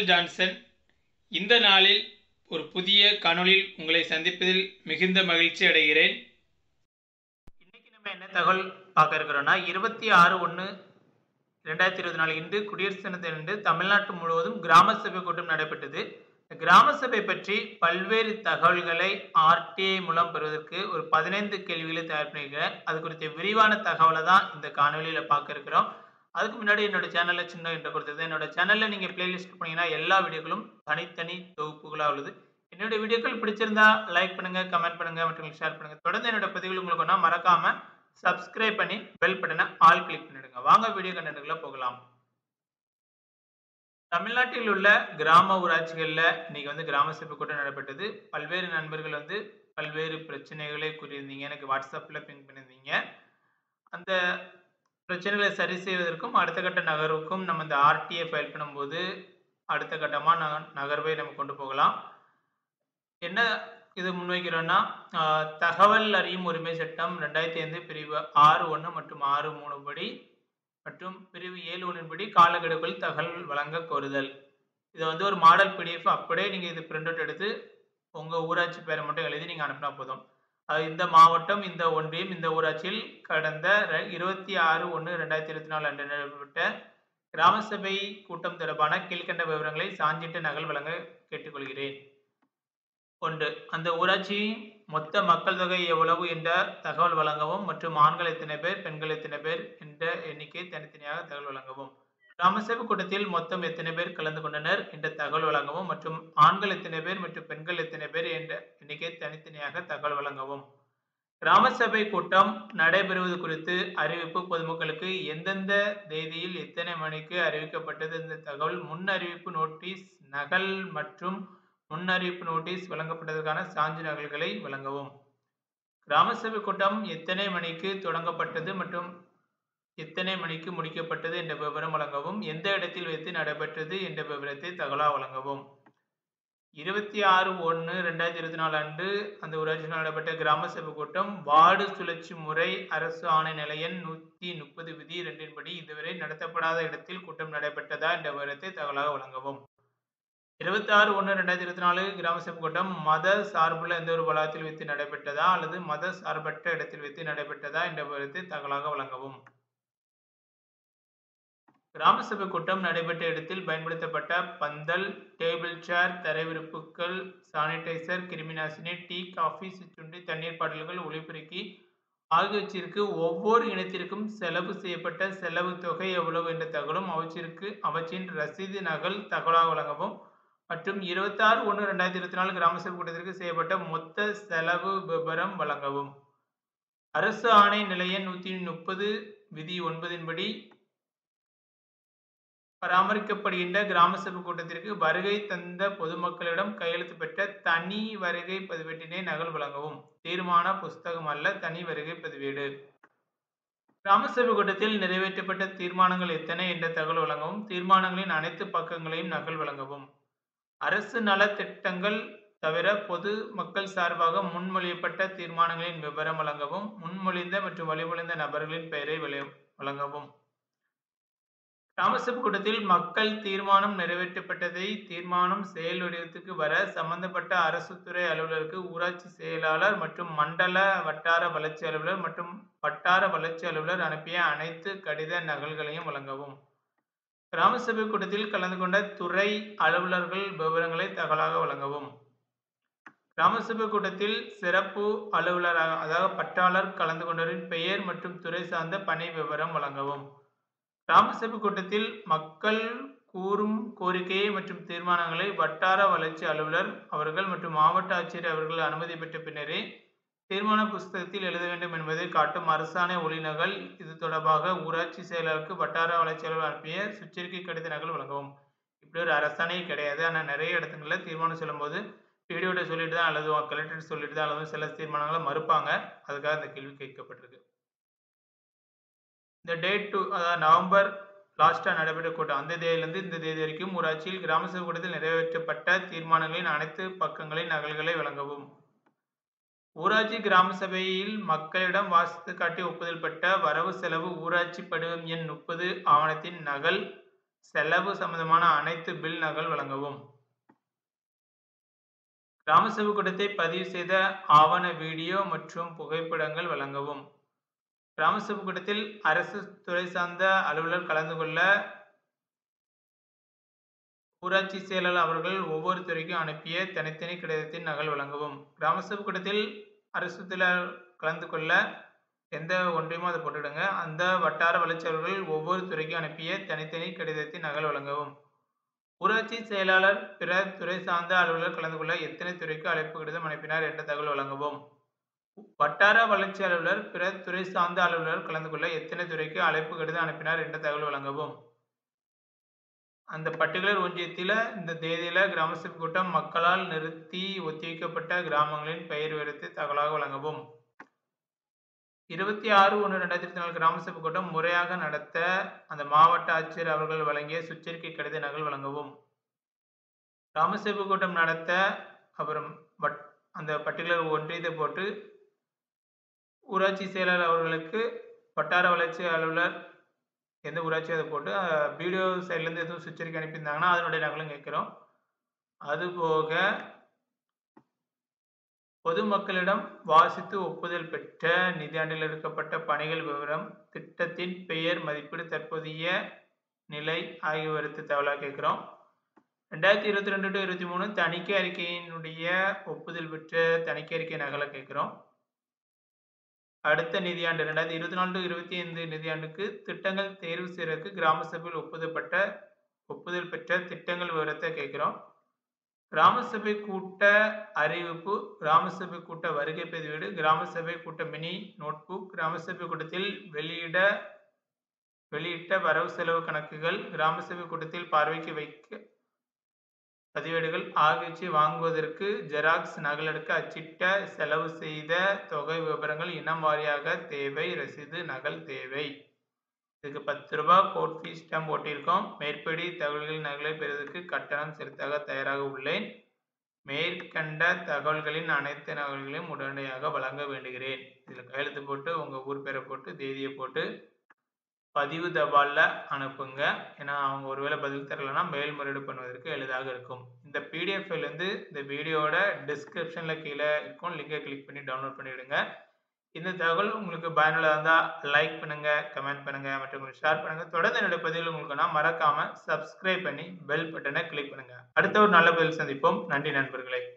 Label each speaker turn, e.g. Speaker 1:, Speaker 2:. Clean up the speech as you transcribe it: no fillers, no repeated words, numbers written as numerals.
Speaker 1: Michael Johnson. இந்த நாளில் ஒரு புதிய காணொளியில் உங்களை சந்திப்பதில் மிகுந்த மகிழ்ச்சி அடைகிறேன். இன்னைக்கு நம்ம என்ன தகவல் பார்க்க இருக்கிறோம்னா 26/1/2024 இன்று குடியரசு தினத்தன்று தமிழ்நாட்டு முழுவதும் கிராம சபை கூட்டம் நடைபெற்றது. கிராம சபை பற்றி பல்வேறு தகவல்களை RTI மூலம் பெறுவதற்கு ஒரு 15 கேள்விகளை தயார் பண்ணியிருக்கிறேன். அது குறித்த விரிவான தகவலை தான் இந்த காணொலியில் பார்க்க இருக்கிறோம். அதுக்கு முன்னாடி என்னோட சேனல்ல சின்ன இன்ட்ரோ கொடுத்தது. என்னோட சேனல்ல நீங்க பிளேலிஸ்ட் போனீங்கன்னா எல்லா வீடியோக்களும் தனித்தனி தொகுப்புகளா உள்ளது. என்னோட வீடியோக்கள் பிடிச்சிருந்தா லைக் பண்ணுங்க, கமெண்ட் பண்ணுங்க மற்றும் ஷேர் பண்ணுங்க. தொடர்ந்து என்னோட பதிவுகள் உங்களுக்கு ஒன்றா மறக்காம சப்ஸ்கிரைப் பண்ணி பெல் பட்டனை ஆல் கிளிக் பண்ணிடுங்க. வாங்க வீடியோ கண்டென்ட்குள்ள போகலாம். தமிழ்நாட்டில் உள்ள கிராம ஊராட்சிகள்ல இன்னைக்கு கிராம சபை கூட்டம் நடைபெற்றது. பல்வேறு நண்பர்கள் பல்வேறு பிரச்சனைகளை கூறியிருந்தீங்க. எனக்கு வாட்ஸ்அப்ல பிங் பண்ணியிருந்தீங்க. அந்த பிரச்சனைகளை சரி செய்வதற்கும் அடுத்த கட்ட நகர்வுக்கும் நம்ம இந்த RTI ஃபைல் பண்ணும்போது அடுத்த கட்டமாக நகர்வை நம்ம கொண்டு போகலாம். என்ன இது முன்வைக்கிறோம்னா தகவல் அறியும் உரிமை சட்டம் 2005 பிரிவு 6(1) மற்றும் 6(3) படி மற்றும் பிரிவு 7(1) படி காலக்கெடுக்குள் தகவல் வழங்க கோருதல். இதை ஒரு மாடல் PDF அப்படியே நீங்கள் இது பிரிண்ட் அவுட் எடுத்து உங்கள் ஊராட்சி பேரை மட்டும் எழுதி நீங்கள் அனுப்பினா போதும். இந்த மாவட்டம், இந்த ஒன்றியம், இந்த ஊராட்சியில் கடந்த 26/1/2024 அன்று நடைபெற்ற கிராம சபை கூட்டம் தொடர்பான கீழ்கண்ட விவரங்களை சான்றிட்ட நகல் வழங்க கேட்டுக்கொள்கிறேன். 1. அந்த ஊராட்சி மொத்த மக்கள் தொகை எவ்வளவு என்ற தகவல் வழங்கவும் மற்றும் ஆண்கள் எத்தனை பேர், பெண்கள் எத்தனை பேர் என்ற எண்ணிக்கை தனித்தனியாக தகவல் வழங்கவும். கிராம சபை கூட்டத்தில் மொத்தம் எத்தனை பேர் கலந்து கொண்டனர் என்ற தகவல் வழங்கவும் மற்றும் ஆண்கள் எத்தனை பேர் மற்றும் பெண்கள் எத்தனை பேர் என்ற எண்ணிக்கை தனித்தனியாக தகவல் வழங்கவும். கிராம சபை கூட்டம் நடைபெறுவது குறித்து அறிவிப்பு பொதுமக்களுக்கு எந்தெந்த தேதியில் எத்தனை மணிக்கு அறிவிக்கப்பட்டது என்ற தகவல் முன் அறிவிப்பு நோட்டீஸ் நகல் மற்றும் முன் அறிவிப்பு நோட்டீஸ் வழங்கப்பட்டதற்கான சான்று நகல்களை வழங்கவும். கிராம சபை கூட்டம் எத்தனை மணிக்கு தொடங்கப்பட்டது மற்றும் எத்தனை மணிக்கு முடிக்கப்பட்டது என்ற விவரம் வழங்கவும். எந்த இடத்தில் வைத்து நடைபெற்றது என்ற விவரத்தை தகவலாக வழங்கவும். 26/1/2024 அன்று அந்த ஊராட்சியில் நடைபெற்ற கிராம சபை கூட்டம் வார்டு சுழற்சி முறை அரசு ஆணை நிலை எண் 130 விதி 2 படி இதுவரை நடத்தப்படாத இடத்தில் கூட்டம் நடைபெற்றதா என்ற விவரத்தை தகவலாக வழங்கவும். 26/1/2024 கிராம சபை கூட்டம் மத சார்புள்ள எந்த ஒரு வளாகத்தில் வைத்து நடைபெற்றதா அல்லது மத சார்பற்ற இடத்தில் வைத்து நடைபெற்றதா என்ற விவரத்தை தகவலாக வழங்கவும். கிராம சபை கூட்டம் நடைபெற்ற இடத்தில் பயன்படுத்தப்பட்ட பந்தல், டேபிள் சேர், தரைவிரிப்புகள், சானிடைசர், கிருமிநாசினி, டீ, காஃபி, சிற்றுண்டி, தண்ணீர் பாட்டில்கள், ஒலிபெருக்கி ஆகியவற்றிற்கு ஒவ்வொரு இனத்திற்கும் செலவு செய்யப்பட்ட செலவு தொகை எவ்வளவு என்ற தகவலும் அவற்றின் ரசீது நகல் தகவலாக வழங்கவும் மற்றும் 26/1/2024 கிராம சபை கூட்டத்திற்கு செய்யப்பட்ட மொத்த செலவு விபரம் வழங்கவும். அரசு ஆணை நிலை எண் 130 விதி 9 படி பராமரிக்கப்படுகின்ற கிராம சபை கூட்டத்திற்கு வருகை தந்த பொதுமக்களிடம் கையெழுத்து பெற்ற தனி வருகை பதிவேட்டினை நகல் வழங்கவும். தீர்மான புஸ்தகம் அல்ல, தனி வருகை பதிவேடு. கிராம சபை கூட்டத்தில் நிறைவேற்றப்பட்ட தீர்மானங்கள் எத்தனை என்ற தகவல் வழங்கவும். தீர்மானங்களின் அனைத்து பக்கங்களையும் நகல் வழங்கவும். அரசு நல திட்டங்கள் தவிர பொது மக்கள் சார்பாக முன்மொழியப்பட்ட தீர்மானங்களின் விவரம் வழங்கவும். முன்மொழிந்த மற்றும் வழிமொழிந்த நபர்களின் பெயரை வழங்கவும். கிராம சபை கூட்டத்தில் மக்கள் தீர்மானம் நிறைவேற்றப்பட்டதை தீர்மானம் செயல் வடிவத்துக்கு வர சம்பந்தப்பட்ட அரசு துறை அலுவலருக்கு ஊராட்சி செயலாளர் மற்றும் மண்டல வட்டார வளர்ச்சி அலுவலர் மற்றும் வட்டார வளர்ச்சி அலுவலர் அனுப்பிய அனைத்து கடித நகல்களையும் வழங்கவும். கிராம சபை கூட்டத்தில் கலந்து கொண்ட துறை அலுவலர்கள் விவரங்களை தகவலாக வழங்கவும். கிராம சபை கூட்டத்தில் சிறப்பு அலுவலராக அதாவது பட்டாளர் கலந்து கொண்டவரின் பெயர் மற்றும் துறை சார்ந்த பணி விவரம் வழங்கவும். கிராம சபை கூட்டத்தில் மக்கள் கூறும் கோரிக்கையை மற்றும் தீர்மானங்களை வட்டார வளர்ச்சி அலுவலர் அவர்கள் மற்றும் மாவட்ட ஆட்சியர் அவர்கள் அனுமதி பெற்ற பின்னரே தீர்மான புஸ்தகத்தில் எழுத வேண்டும் என்பதை காட்டும் அரசாணை ஒளிநகல் இது தொடர்பாக ஊராட்சி செயலாளருக்கு வட்டார வளர்ச்சி அலுவலர் அனுப்பிய சுற்றறிக்கை கடித நகல் வழங்கவும். இப்படி ஒரு அரசாணை கிடையாது. ஆனால் நிறைய இடத்துல தீர்மானம் சொல்லும் போது வீடியோட சொல்லிட்டு தான் அல்லது கலெக்டர் சொல்லிட்டு தான் அல்லது சில தீர்மானங்களை மறுப்பாங்க. அதுக்காக இந்த கேள்வி கேட்கப்பட்டிருக்கு. இந்த டேட் அதாவது நவம்பர் லாஸ்டா நடைபெற்ற கூட்டம் அந்த தேதியிலிருந்து இந்த தேதி வரைக்கும் ஊராட்சியில் கிராம சபை கூட்டத்தில் நிறைவேற்றப்பட்ட தீர்மானங்களின் அனைத்து பக்கங்களின் நகல்களை வழங்கவும். ஊராட்சி கிராம சபையில் மக்களிடம் வாசித்து காட்டி ஒப்புதல் பெற்ற வரவு செலவு ஊராட்சி படிவம் எண் 30 ஆவணத்தின் நகல் செலவு சம்பந்தமான அனைத்து பில் நகல் வழங்கவும். கிராம சபை கூட்டத்தை பதிவு செய்த ஆவண வீடியோ மற்றும் புகைப்படங்கள் வழங்கவும். கிராம சபை கூட்டத்தில் அரசு துறை சார்ந்த அலுவலர் கலந்து கொள்ள ஊராட்சி செயலாளர் அவர்கள் ஒவ்வொரு துறைக்கும் அனுப்பிய தனித்தனி கடிதத்தின் நகல் வழங்கவும். கிராம சபை கூட்டத்தில் அரசு துறை கலந்து கொள்ள எந்த ஒன்றையுமோ அதை போட்டுடுங்க. அந்த வட்டார வளர்ச்சி அலுவலர்கள் ஒவ்வொரு துறைக்கும் அனுப்பிய தனித்தனி கடிதத்தின் நகல் வழங்கவும். ஊராட்சி செயலாளர் பிற துறை சார்ந்த அலுவலர் கலந்து கொள்ள எத்தனை துறைக்கு அழைப்பு கடிதம் அனுப்பினார் என்ற தகவல் வழங்கவும். வட்டார வளர்ச்சி அலுவலர் பிற துறை சார்ந்த அலுவலர் கலந்து கொள்ள எத்தனை துறைக்கு அழைப்பு கடிதம் அனுப்பினார் என்ற தகவல் வழங்கவும். அந்த பர்டிகுலர் ஒன்றியத்தில் இந்த தேதியில கிராம சபை கூட்டம் மக்களால் நிறுத்தி ஒத்திவைக்கப்பட்ட கிராமங்களின் பெயர் விவரத்தை தகவலாக வழங்கவும். 26/1/2024 கிராம சபை கூட்டம் முறையாக நடத்த அந்த மாவட்ட ஆட்சியர் அவர்கள் வழங்கிய சுற்றறிக்கை கடித நகல் வழங்கவும். கிராம சபை கூட்டம் நடத்த அப்புறம் அந்த பர்டிகுலர் ஒன்றியத்தை போட்டு ஊராட்சி செயலாளர் அவர்களுக்கு வட்டார வளர்ச்சி அலுவலர் எந்த ஊராட்சியோ அதை போட்டு வீடியோ சைட்லேருந்து எதுவும் சுற்றறிக்கை அனுப்பியிருந்தாங்கன்னா அதனுடைய நகலும் கேட்குறோம். அதுபோக பொதுமக்களிடம் வாசித்து ஒப்புதல் பெற்ற நிதியாண்டில் எடுக்கப்பட்ட பணிகள் விவரம், திட்டத்தின் பெயர், மதிப்பீடு, தற்போதைய நிலை ஆகியவற்றை தகவலாக கேட்குறோம். 2022 to 23 தணிக்கை அறிக்கையினுடைய ஒப்புதல் பெற்ற தணிக்கை அறிக்கை நகலை கேட்குறோம். அடுத்த நிதியாண்டு 2024 to 25 நிதியாண்டுக்கு திட்டங்கள் தேர்வு செய்வதற்கு கிராம சபையில் ஒப்புதல் பெற்ற திட்டங்கள் விவரத்தை கேட்கிறோம். கிராம சபை கூட்ட அறிவிப்பு, கிராம சபை கூட்ட வருகை பதிவேடு, கிராம சபை கூட்ட மினி நோட்புக், கிராம சபை கூட்டத்தில் வெளியிட்ட வரவு செலவு கணக்குகள், கிராம சபை கூட்டத்தில் பார்வைக்கு வைக்க பதிவேடுகள் ஆகியவற்றை வாங்குவதற்கு ஜெராக்ஸ் நகலெடுக்க அச்சிட்ட செலவு செய்த தொகை விவரங்கள் இனம் வாரியாக தேவை. ரசீது நகல் தேவை. இதுக்கு 10 ரூபாய் கோட் ஃபீஸ் ஸ்டாம்ப் போட்டிருக்கோம். மேற்படி தகவல்களின் நகலை பெறுவதற்கு கட்டணம் செலுத்த தயாராக உள்ளேன். மேற்கண்ட தகவல்களின் அனைத்து நகல்களையும் உடனடியாக வழங்க வேண்டுகிறேன். இதில் கையெழுத்து போட்டு உங்கள் ஊர் பேரை போட்டு தேதியை போட்டு பதிவு தபாலில் அனுப்புங்க. ஏன்னா அவங்க ஒருவேளை பதில் தரலைன்னா மேல்முறையீடு பண்ணுவதற்கு எளிதாக இருக்கும். இந்த பிடிஎஃப் வந்து இந்த வீடியோட டிஸ்கிரிப்ஷனில் கீழே இருக்கும். லிங்கை கிளிக் பண்ணி டவுன்லோட் பண்ணிவிடுங்க. இந்த தகவல் உங்களுக்கு பயனுள்ளதாக இருந்தால் லைக் பண்ணுங்கள், கமெண்ட் பண்ணுங்கள், மற்றும் ஷேர் பண்ணுங்கள். தொடர்ந்து என்னுடைய பதிவில் உங்களுக்கு மறக்காமல் சப்ஸ்கிரைப் பண்ணி பெல் பட்டனை கிளிக் பண்ணுங்கள். அடுத்த ஒரு நல்ல பதில் சந்திப்போம். நன்றி நண்பர்களே.